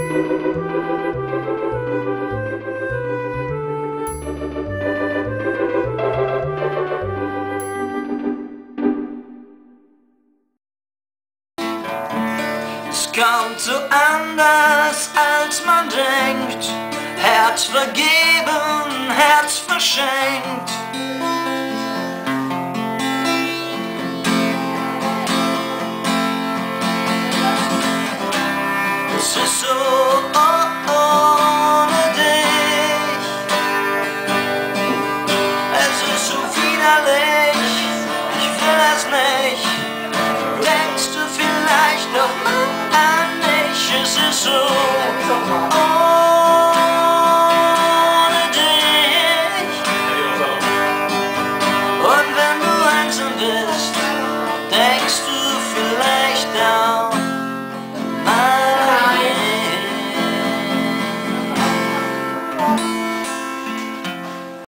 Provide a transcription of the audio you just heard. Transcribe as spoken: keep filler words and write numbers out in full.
Es kommt so anders, als man denkt. Herz vergeben, Herz verschenkt. Es ist so oh, ohne dich. Es ist so widerlich, ich will es nicht. Denkst du vielleicht noch mal an mich? Es ist so oh,